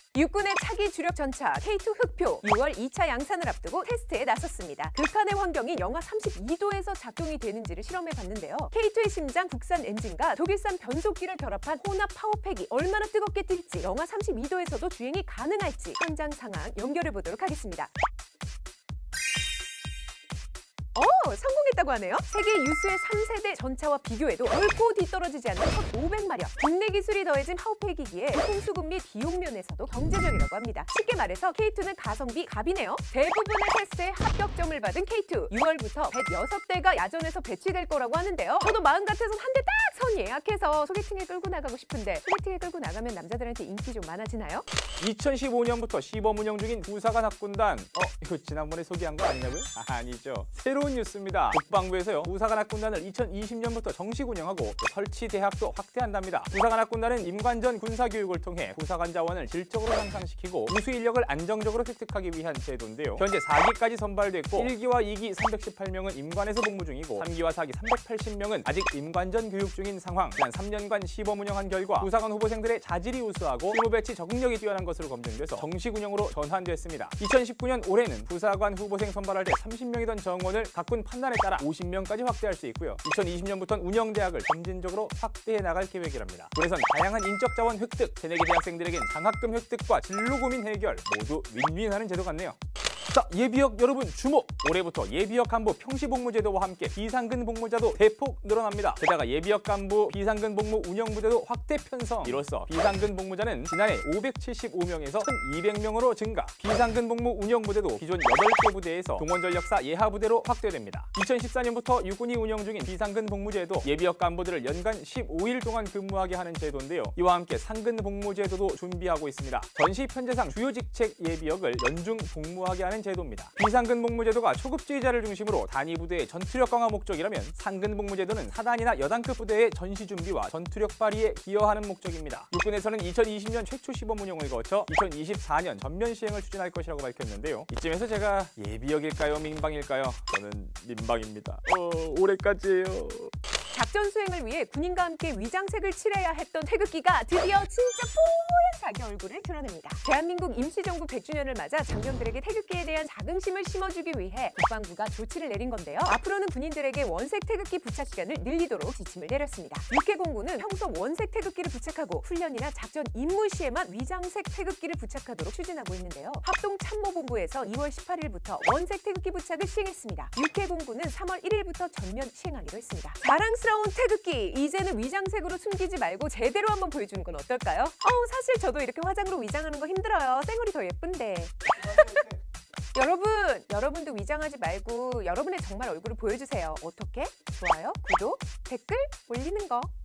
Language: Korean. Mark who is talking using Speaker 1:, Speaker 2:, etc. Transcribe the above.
Speaker 1: 육군의 차기 주력 전차 K2 흑표 6월 2차 양산을 앞두고 테스트에 나섰습니다. 극한의 환경이 영하 32도에서 작동이 되는지를 실험해 봤는데요. K2의 심장 국산 엔진과 독일산 변속기를 결합한 혼합 파워팩이 얼마나 뜨겁게 뛸지, 영하 32도에서도 주행이 가능할지 현장 상황 연결해 보도록 하겠습니다. 성공했다고 하네요. 세계 유수의 3세대 전차와 비교해도 결코 뒤떨어지지 않는 1,500마력. 국내 기술이 더해진 파워팩이기에 통수급 및 비용 면에서도 경제적이라고 합니다. 쉽게 말해서 K2는 가성비 갑이네요. 대부분의 테스트에 합격점을 받은 K2. 6월부터 106대가 야전에서 배치될 거라고 하는데요. 저도 마음 같아서 한 대 딱 선 예약해서 소개팅에 끌고 나가고 싶은데, 소개팅에 끌고 나가면 남자들한테 인기 좀 많아지나요?
Speaker 2: 2015년부터 시범 운영 중인 부사관 학군단. 이거 지난번에 소개한 거 아니냐고요? 아니죠. 새로운 뉴스입니다. 국방부에서요, 부사관 학군단을 2020년부터 정식 운영하고 설치 대학도 확대한답니다. 부사관 학군단은 임관전 군사교육을 통해 부사관 자원을 질적으로 향상시키고 우수 인력을 안정적으로 획득하기 위한 제도인데요. 현재 4기까지 선발됐고 1기와 2기 318명은 임관에서 복무 중이고 3기와 4기 380명은 아직 임관전 교육 중인 상황. 지난 3년간 시범 운영한 결과 부사관 후보생들의 자질이 우수하고 실무 배치 적응력이 뛰어난 것으로 검증돼서 정식 운영으로 전환됐습니다. 2019년 올해는 부사관 후보생 선발할 때 30명이던 정원을 각군 판단에 따라 50명까지 확대할 수 있고요. 2020년부터는 운영대학을 점진적으로 확대해 나갈 계획이랍니다. 군에선 다양한 인적 자원 획득, 새내기 대학생들에겐 장학금 획득과 진로 고민 해결 모두 윈윈하는 제도 같네요. 자, 예비역 여러분 주목! 올해부터 예비역 간부 평시복무 제도와 함께 비상근 복무자도 대폭 늘어납니다. 게다가 예비역 간부 비상근 복무 운영부대도 확대 편성. 이로써 비상근 복무자는 지난해 575명에서 1,200명으로 증가. 비상근 복무 운영부대도 기존 8개 부대에서 동원전력사 예하부대로 확대됩니다. 2014년부터 육군이 운영 중인 비상근 복무제도, 예비역 간부들을 연간 15일 동안 근무하게 하는 제도인데요. 이와 함께 상근 복무 제도도 준비하고 있습니다. 전시 편제상 주요 직책 예비역을 연중 복무하게 하는 제도입니다. 비상근 복무제도가 초급지휘자를 중심으로 단위 부대의 전투력 강화 목적이라면, 상근 복무제도는 사단이나 여단급 부대의 전시 준비와 전투력 발휘에 기여하는 목적입니다. 육군에서는 2020년 최초 시범 운영을 거쳐 2024년 전면 시행을 추진할 것이라고 밝혔는데요. 이쯤에서 제가 예비역일까요, 민방일까요? 저는 민방입니다. 올해까지예요.
Speaker 1: 작전 수행을 위해 군인과 함께 위장색을 칠해야 했던 태극기가 드디어 진짜 뽀얀 자기 얼굴을 드러냅니다. 대한민국 임시정부 100주년을 맞아 장병들에게 태극기에 대한 자긍심을 심어주기 위해 국방부가 조치를 내린 건데요. 앞으로는 군인들에게 원색 태극기 부착 시간을 늘리도록 지침을 내렸습니다. 육해공군은 평소 원색 태극기를 부착하고 훈련이나 작전 임무 시에만 위장색 태극기를 부착하도록 추진하고 있는데요. 합동참모본부에서 2월 18일부터 원색 태극기 부착을 시행했습니다. 육해공군은 3월 1일부터 전면 시행하기로 했습니다. 자랑스러운 태극기, 이제는 위장색으로 숨기지 말고 제대로 한번 보여주는 건 어떨까요? 사실 저도 이렇게 화장으로 위장하는 거 힘들어요. 쌩얼이 더 예쁜데. 여러분도 위장하지 말고 여러분의 정말 얼굴을 보여주세요. 어떻게? 좋아요, 구독, 댓글 올리는 거.